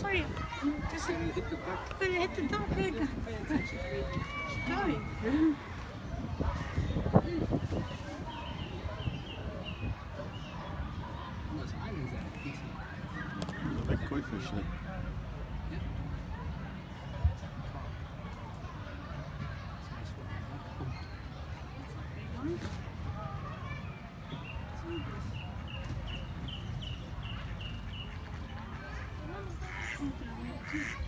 sorry. Just gonna hit the duck. Gonna hit the duck. Sorry. Big koi fish there. Thank you.